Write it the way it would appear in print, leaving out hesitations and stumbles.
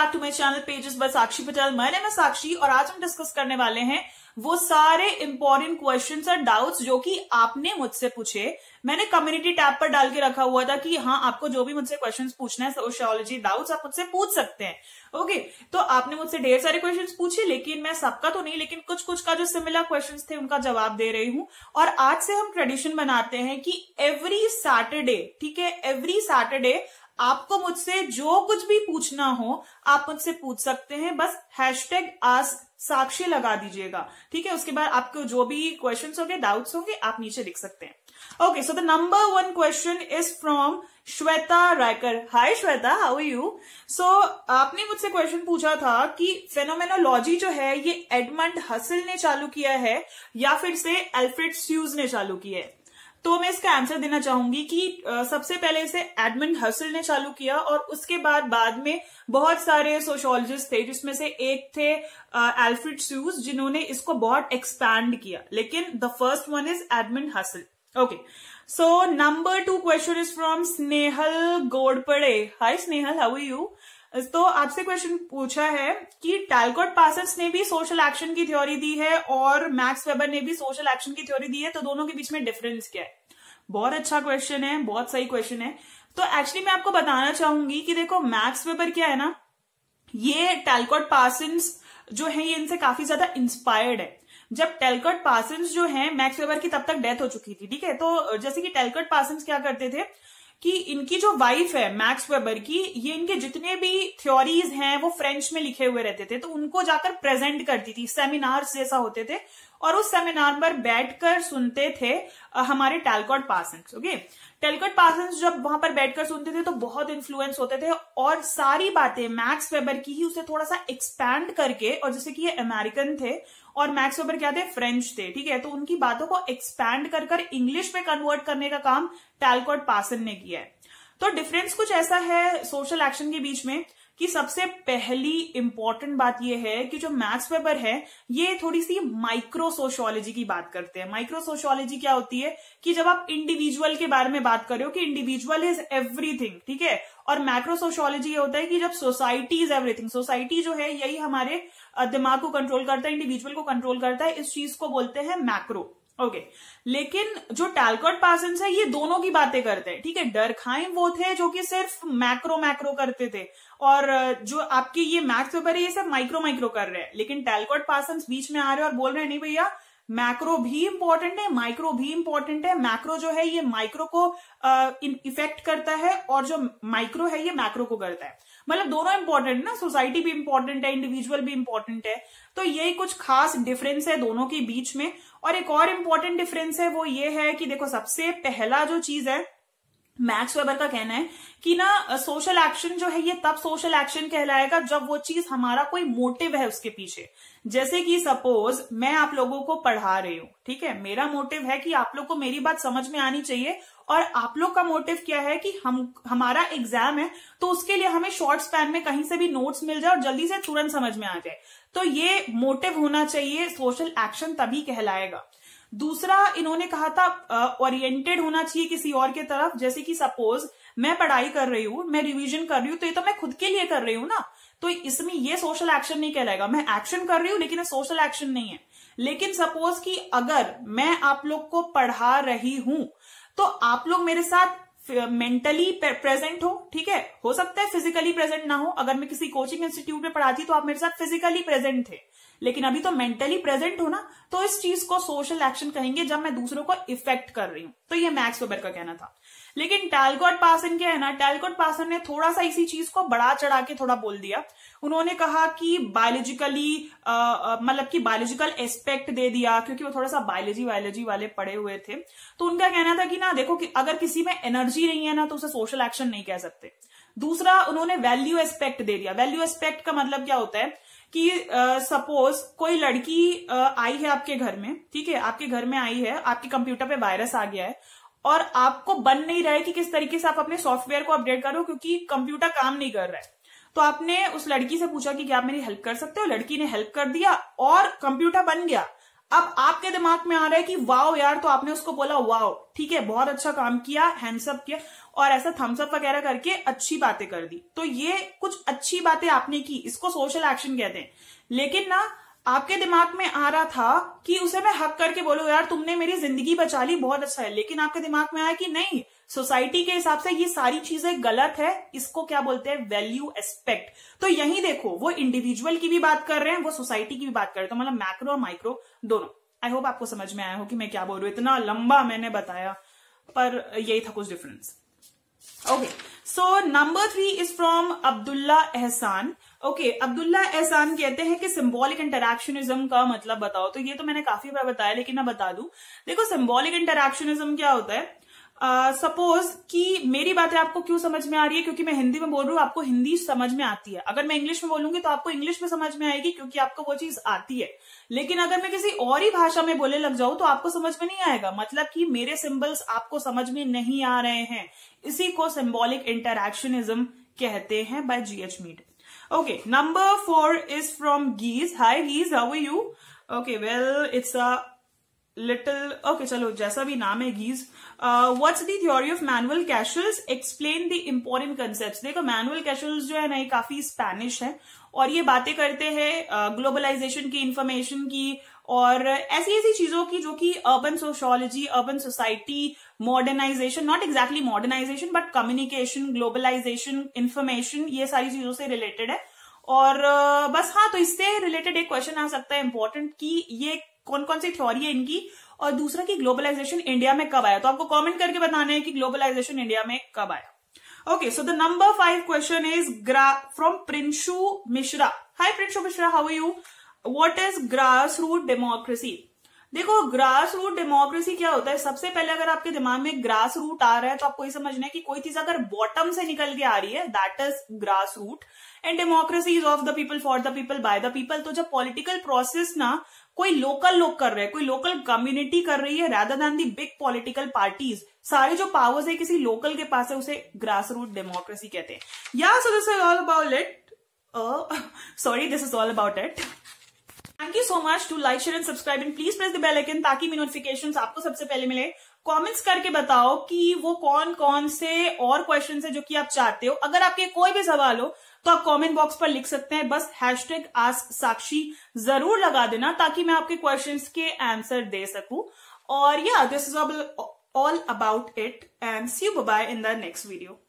Back to my channel pages by Sakshi Patel. मैं name है साक्षी और आज हम डिस्कस करने वाले हैं वो सारे इंपॉर्टेंट क्वेश्चंस और डाउट्स जो कि आपने मुझसे पूछे। मैंने कम्युनिटी टैब पर डाल के रखा हुआ था कि हाँ, आपको जो भी मुझसे क्वेश्चंस पूछना है, सोशियोलॉजी डाउट्स, आप मुझसे पूछ सकते हैं। ओके, तो आपने मुझसे ढेर सारे क्वेश्चंस पूछे, लेकिन मैं सबका तो नहीं, लेकिन कुछ कुछ का जो सिमिलर क्वेश्चंस थे उनका जवाब दे रही हूँ। और आज से हम ट्रेडिशन बनाते हैं कि एवरी सैटरडे, ठीक है, एवरी सैटरडे आपको मुझसे जो कुछ भी पूछना हो आप मुझसे पूछ सकते हैं। बस हैशटैग आस्क साक्षी लगा दीजिएगा, ठीक है। उसके बाद आपको जो भी क्वेश्चंस होंगे, डाउट्स होंगे, आप नीचे लिख सकते हैं। Okay, so the number 1 question is from Shweta Raikar. Hi Shweta, how are you? So आपने मुझसे क्वेश्चन पूछा था कि फेनोमेनोलॉजी जो है ये एडमंड हसल ने चालू किया है या फिर से अल्फ्रेड स्यूज ने चालू किया है। तो मैं इसका आंसर देना चाहूंगी कि सबसे पहले इसे एडमंड हसल ने चालू किया और उसके बाद में बहुत सारे सोशियोलॉजिस्ट थे, जिसमें से एक थे अल्फ्रेड स्यूज, जिन्होंने इसको बहुत एक्सपैंड किया, लेकिन the first one is Edmund Husserl. Okay, so number 2 question is from Snehal Godpade. Hi Snehal, how are you? तो आपसे क्वेश्चन पूछा है कि टैलकॉट पार्सन्स ने भी सोशल एक्शन की थ्योरी दी है और मैक्स वेबर ने भी सोशल एक्शन की थ्योरी दी है, तो दोनों के बीच में डिफरेंस क्या है? बहुत अच्छा क्वेश्चन है, बहुत सही क्वेश्चन है। तो एक्चुअली मैं आपको बताना चाहूंगी कि देखो, मैक्स वेबर क्या है ना, ये टैलकॉट पार्सन्स जो है ये इनसे काफी ज्यादा इंस्पायर्ड है। जब टैलकॉट पार्सन्स जो है, मैक्स वेबर की तब तक डेथ हो चुकी थी, ठीक है। तो जैसे कि टैलकॉट पार्सन्स क्या करते थे कि इनकी जो वाइफ है मैक्स वेबर की, ये इनके जितने भी थ्योरीज हैं वो फ्रेंच में लिखे हुए रहते थे, तो उनको जाकर प्रेजेंट करती थी, सेमिनार्स जैसा होते थे, और उस सेमिनार पर बैठकर सुनते थे हमारे Talcott Parsons. Okay, Talcott Parsons जब वहां पर बैठकर सुनते थे तो बहुत इन्फ्लुएंस होते थे और सारी बातें मैक्स वेबर की ही उसे थोड़ा सा एक्सपैंड करके, और जैसे कि ये अमेरिकन थे और मैक्स वेबर क्या थे, फ्रेंच थे, ठीक है, तो उनकी बातों को एक्सपैंड कर इंग्लिश में कन्वर्ट करने का काम टैलकॉट पार्सन ने किया है। तो डिफरेंस कुछ ऐसा है सोशल एक्शन के बीच में कि सबसे पहली इंपॉर्टेंट बात यह है कि जो मैक्स वेबर है ये थोड़ी सी माइक्रो सोशियोलॉजी की बात करते हैं। माइक्रो सोशियोलॉजी क्या होती है कि जब आप इंडिविजुअल के बारे में बात कर रहे हो कि इंडिविजुअल इज एवरीथिंग, ठीक है, और मैक्रो सोशियोलॉजी ये होता है कि जब सोसाइटी इज एवरीथिंग, सोसाइटी जो है यही हमारे दिमाग को कंट्रोल करता है, इंडिविजुअल को कंट्रोल करता है, इस चीज को बोलते हैं मैक्रो। ओके, लेकिन जो टैलकॉट पार्सन्स है ये दोनों की बातें करते हैं, ठीक है। डर्कहाइम वो थे जो कि सिर्फ मैक्रो करते थे, और जो आपके ये मैक्स वेबर है ये सब माइक्रो कर रहे हैं, लेकिन टैलकॉट पार्सन्स बीच में आ रहे हैं और बोल रहे हैं नहीं भैया, मैक्रो भी इंपॉर्टेंट है, माइक्रो भी इंपॉर्टेंट है। मैक्रो जो है ये माइक्रो को इफेक्ट करता है और जो माइक्रो है ये मैक्रो को करता है, मतलब दोनों इंपॉर्टेंट ना, सोसाइटी भी इंपॉर्टेंट है, इंडिविजुअल भी इंपॉर्टेंट है। तो यही कुछ खास डिफरेंस है दोनों के बीच में। और एक और इंपॉर्टेंट डिफरेंस है वो ये है कि देखो, सबसे पहला जो चीज है, मैक्स वेबर का कहना है कि ना सोशल एक्शन जो है ये तब सोशल एक्शन कहलाएगा जब वो चीज हमारा कोई मोटिव है उसके पीछे। जैसे कि सपोज मैं आप लोगों को पढ़ा रही हूं, ठीक है, मेरा मोटिव है कि आप लोग को मेरी बात समझ में आनी चाहिए, और आप लोग का मोटिव क्या है कि हमारा एग्जाम है तो उसके लिए हमें शॉर्ट स्पैन में कहीं से भी नोट्स मिल जाए और जल्दी से तुरंत समझ में आ जाए। तो ये मोटिव होना चाहिए, सोशल एक्शन तभी कहलाएगा। दूसरा इन्होंने कहा था ओरिएंटेड होना चाहिए किसी और के तरफ। जैसे कि सपोज मैं पढ़ाई कर रही हूं, मैं रिवीजन कर रही हूं, तो ये तो मैं खुद के लिए कर रही हूं ना, तो इसमें ये सोशल एक्शन नहीं कहलाएगा। मैं एक्शन कर रही हूं लेकिन ये सोशल एक्शन नहीं है। लेकिन सपोज कि अगर मैं आप लोग को पढ़ा रही हूं तो आप लोग मेरे साथ मेंटली प्रेजेंट हो, ठीक है, हो सकता है फिजिकली प्रेजेंट ना हो। अगर मैं किसी कोचिंग इंस्टीट्यूट में पढ़ाती तो आप मेरे साथ फिजिकली प्रेजेंट थे, लेकिन अभी तो मेंटली प्रेजेंट हो ना, तो इस चीज को सोशल एक्शन कहेंगे जब मैं दूसरों को इफेक्ट कर रही हूं। तो ये मैक्स वेबर का कहना था। लेकिन टैलकॉट पार्सन क्या है ना, टैलकॉट पार्सन ने थोड़ा सा इसी चीज को बढ़ा चढ़ा के थोड़ा बोल दिया। उन्होंने कहा कि बायोलॉजिकली मतलब कि बायोलॉजिकल एस्पेक्ट दे दिया, क्योंकि वो थोड़ा सा बायोलॉजी वाले पढ़े हुए थे। तो उनका कहना था कि ना देखो, कि अगर किसी में एनर्जी नहीं है ना तो उसे सोशल एक्शन नहीं कह सकते। दूसरा उन्होंने वैल्यू एस्पेक्ट दे दिया। वैल्यू एस्पेक्ट का मतलब क्या होता है कि सपोज कोई लड़की आई है आपके घर में, ठीक है, आपके घर में आई है, आपके कंप्यूटर पे वायरस आ गया है और आपको बन नहीं रहा है कि किस तरीके से आप अपने सॉफ्टवेयर को अपडेट करो क्योंकि कंप्यूटर काम नहीं कर रहा है। तो आपने उस लड़की से पूछा कि क्या आप मेरी हेल्प कर सकते हो, लड़की ने हेल्प कर दिया और कंप्यूटर बन गया। अब आपके दिमाग में आ रहा है कि वाओ यार, तो आपने उसको बोला वाओ, ठीक है, बहुत अच्छा काम किया, हैंड्स अप किया और ऐसा थम्स अप वगैरह करके अच्छी बातें कर दी। तो ये कुछ अच्छी बातें आपने की, इसको सोशल एक्शन कहते हैं। लेकिन ना आपके दिमाग में आ रहा था कि उसे मैं हक करके बोलूं यार तुमने मेरी जिंदगी बचा ली, बहुत अच्छा है। लेकिन आपके दिमाग में आया कि नहीं, सोसाइटी के हिसाब से ये सारी चीजें गलत है, इसको क्या बोलते हैं, वैल्यू एस्पेक्ट। तो यही देखो, वो इंडिविजुअल की भी बात कर रहे हैं, वो सोसाइटी की भी बात कर रहे हैं, तो मतलब मैक्रो और माइक्रो दोनों। आई होप आपको समझ में आया हो कि मैं क्या बोल रही हूँ। इतना लंबा मैंने बताया, पर यही था कुछ difference. Okay, so number 3 is from Abdullah Ehsan. Okay, Abdullah एहसान कहते हैं कि सिंबॉलिक इंटरैक्शनिज्म का मतलब बताओ। तो ये तो मैंने काफी बार बताया, लेकिन मैं बता दूं। देखो, सिंबॉलिक इंटरैक्शनिज्म क्या होता है। सपोज कि मेरी बातें आपको क्यों समझ में आ रही है, क्योंकि मैं हिंदी में बोल रही हूँ, आपको हिंदी समझ में आती है। अगर मैं इंग्लिश में बोलूंगी तो आपको इंग्लिश में समझ में आएगी, क्योंकि आपको वो चीज आती है। लेकिन अगर मैं किसी और ही भाषा में बोलने लग जाऊं तो आपको समझ में नहीं आएगा, मतलब कि मेरे सिंबल्स आपको समझ में नहीं आ रहे हैं। इसी को सिंबॉलिक इंटरैक्शनिज्म कहते हैं, by GH Mead. Okay, number 4 is from Geez. Hi Geez, how are you? Okay, well it's a little, okay चलो, जैसा भी नाम है Geez. What's the theory of Manuel Castells, explain the important concepts. देखो, Manuel Castells जो है ना, ये काफी स्पेनिश है और ये बातें करते हैं ग्लोबलाइजेशन की, इंफॉर्मेशन की और ऐसी ऐसी चीजों की जो कि urban sociology, urban society, modernisation, not exactly modernisation but communication, globalisation, information, ये सारी चीजों से रिलेटेड है। और बस हाँ, तो इससे रिलेटेड एक क्वेश्चन आ सकता है इंपॉर्टेंट कि ये कौन कौन सी थ्योरी है इनकी, और दूसरा कि ग्लोबलाइजेशन इंडिया में कब आया। तो आपको कमेंट करके बताना है कि ग्लोबलाइजेशन इंडिया में कब आया। Okay, so the number 5 question is from Prinshu Mishra. Hi Prinshu Mishra, how are you? What is grass root democracy? देखो, ग्रास रूट डेमोक्रेसी क्या होता है। सबसे पहले अगर आपके दिमाग में ग्रास रूट आ रहा है तो आपको ये समझना है कि कोई चीज अगर बॉटम से निकल के आ रही है, that is grass root, and democracy is of the people, for the people, by the people. तो जब पॉलिटिकल प्रोसेस ना कोई लोकल लोग कर रहे हैं, कोई लोकल कम्युनिटी कर रही है, rather than the big political parties, सारे जो पावर्स है किसी लोकल के पास है, उसे ग्रास रूट डेमोक्रेसी कहते हैं। Yeah so this is all about it, sorry, this is all about it. Thank you so much. To like, share and subscribe and please press the bell icon ताकि मेरी notifications आपको सबसे पहले मिले। Comments करके बताओ कि वो कौन कौन से और क्वेश्चन है जो कि आप चाहते हो। अगर आपके कोई भी सवाल हो तो आप कमेंट बॉक्स पर लिख सकते हैं, बस #AskSakshi जरूर लगा देना ताकि मैं आपके क्वेश्चंस के आंसर दे सकूं। और yeah, this is all about it and see you bye in the next video.